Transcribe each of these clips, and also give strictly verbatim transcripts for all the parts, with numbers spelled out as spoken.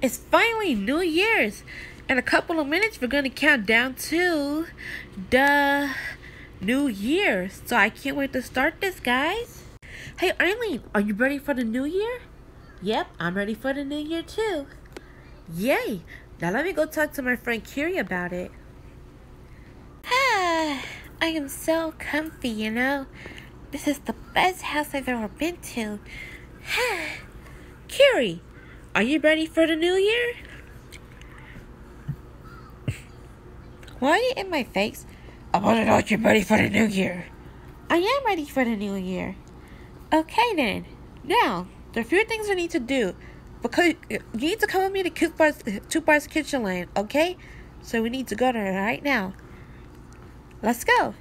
It's finally New Year's. In a couple of minutes, we're going to count down to the New Year. So I can't wait to start this, guys. Hey, Arlene, are you ready for the New Year? Yep, I'm ready for the New Year, too. Yay! Now let me go talk to my friend Kiri about it. Ah, I am so comfy, you know. This is the best house I've ever been to. Kiri, are you ready for the New Year? Why are you in my face? I want to know if you're ready for the New Year. I am ready for the New Year. Okay then. Now, there are a few things we need to do. Because you need to come with me to Two Bars, Two Bars Kitchen Land, okay? So we need to go there right now. Let's go.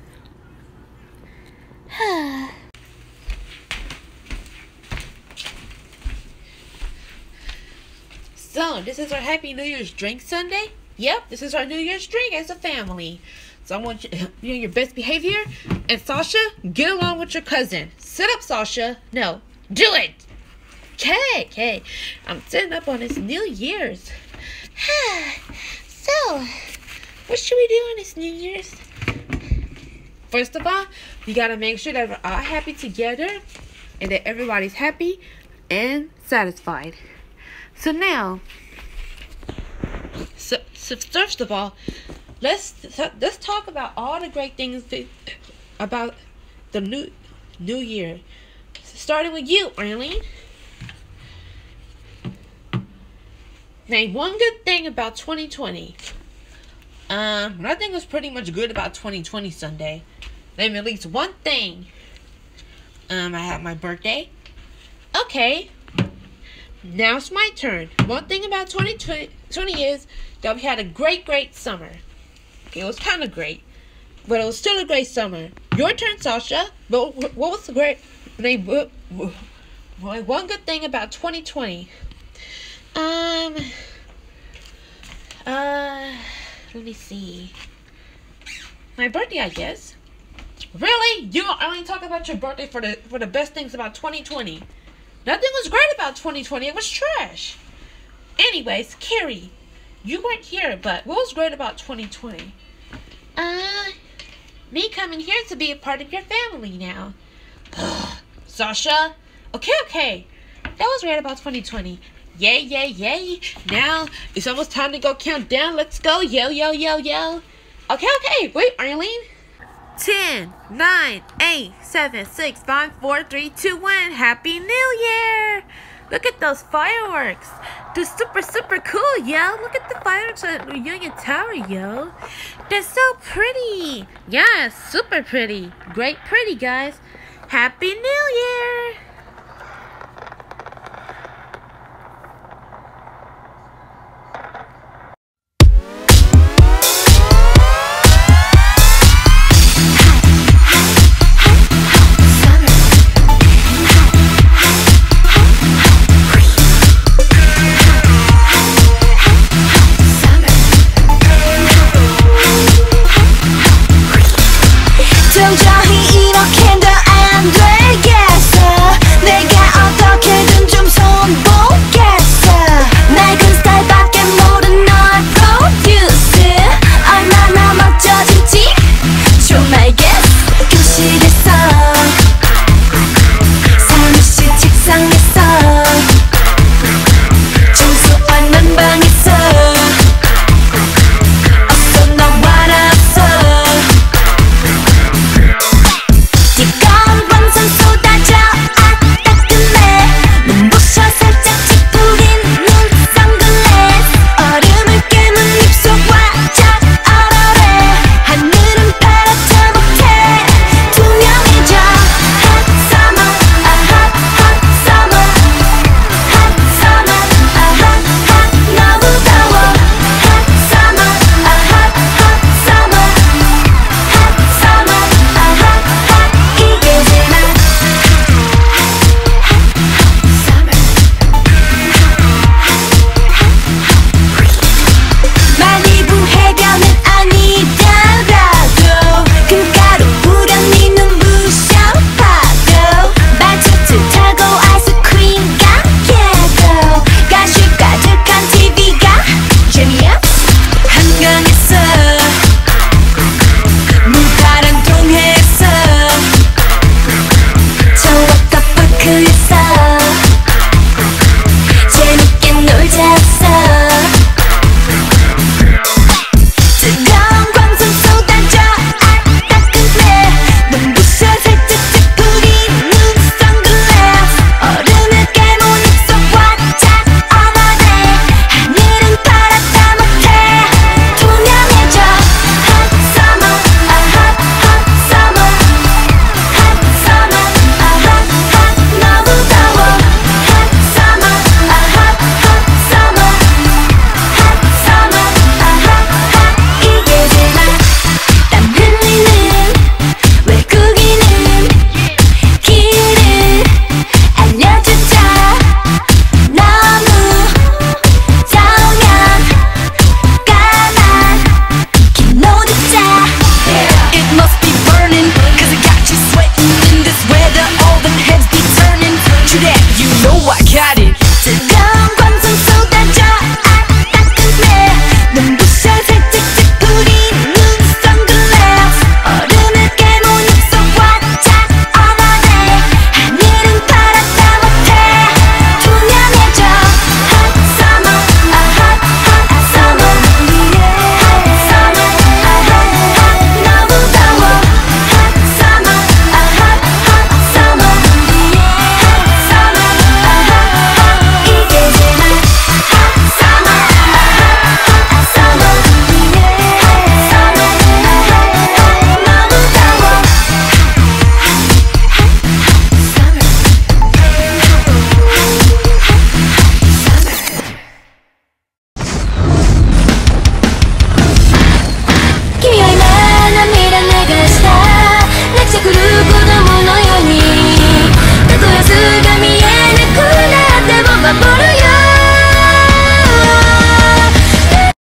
So, this is our Happy New Year's drink Sunday. Yep, this is our New Year's drink as a family. So I want you, you on your best behavior. And Sasha, get along with your cousin. Sit up, Sasha. No, do it. Okay, okay. I'm setting up on this New Year's. So, what should we do on this New Year's? First of all, you gotta make sure that we're all happy together and that everybody's happy and satisfied. So now, so, so first of all, let's let's talk about all the great things that, about the new New Year. Starting with you, Arlene. Name one good thing about twenty twenty. Um, nothing was pretty much good about twenty twenty Sunday. Name at least one thing. Um, I had my birthday. Okay. Now it's my turn. One thing about twenty twenty is that we had a great, great summer. Okay, it was kind of great, but it was still a great summer. Your turn, Sasha. But what was the great? Name one good thing about twenty twenty. Um. Uh. Let me see. My birthday, I guess. Really? You only talk about your birthday for the for the best things about twenty twenty. Nothing was great about twenty twenty. It was trash. Anyways, Kiri, you weren't here, but what was great about twenty twenty? Uh, me coming here to be a part of your family now. Sasha? Okay, okay. That was great about twenty twenty. Yay, yay, yay. Now, it's almost time to go count down. Let's go. Yo, yo, yo, yo. Okay, okay. Wait, Arlene. ten, nine, eight, seven, six, five, four, three, two, one. Happy New Year. Look at those fireworks. They're super, super cool, yo. Look at the fireworks at Union Tower, yo. They're so pretty. Yeah, super pretty. Great pretty, guys. Happy New Year.